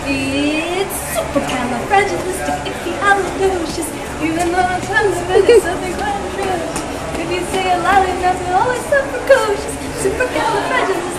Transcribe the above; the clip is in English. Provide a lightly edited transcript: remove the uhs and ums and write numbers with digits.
It's supercalifragilisticexpialidocious. Even though our tongues are really something quite atrocious. If you say it loud enough, it's always so precocious. Supercalifragilisticexpialidocious.